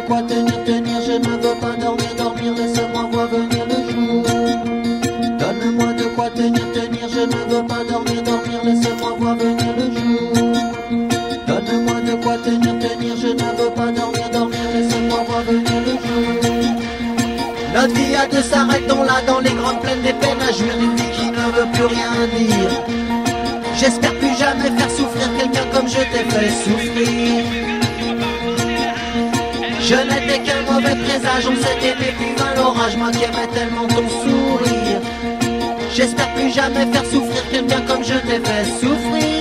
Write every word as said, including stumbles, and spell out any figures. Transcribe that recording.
quoi tenir, tenir, je ne veux pas dormir, dormir, laisse-moi voir venir le jour. Donne-moi de quoi tenir, tenir, je ne veux pas dormir, dormir, laisse-moi voir venir le jour. Donne-moi de quoi tenir, tenir, je ne veux pas dormir, dormir, laisse-moi voir venir le jour. Notre vie a de s'arrêtons là dans les grandes plaines des peines à jouir, une vie qui ne veut plus rien dire. J'espère plus jamais faire souffrir quelqu'un comme je t'ai fait souffrir. Je n'étais qu'un mauvais présage, on s'est aimé puis vint l'orage, moi qui aimais tellement ton sourire. J'espère plus jamais faire souffrir quelqu'un comme je t'ai fait souffrir.